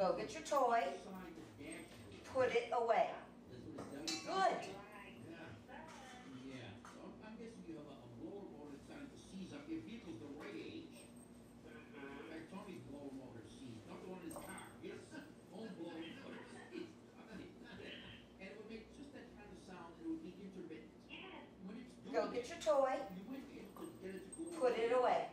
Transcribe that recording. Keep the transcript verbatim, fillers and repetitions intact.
Go get your toy. Put it away. Good. Yeah, so I'm guessing you have a, a blower motor designed to seize up. Your vehicle's the right age. I told me blower motor seized, not the one in his car. Yes, home blower motor seized. And it would make just that kind of sound, and it would be intermittent. When it's doing Go get your toy. it, you wouldn't be able to get it to go Put it away.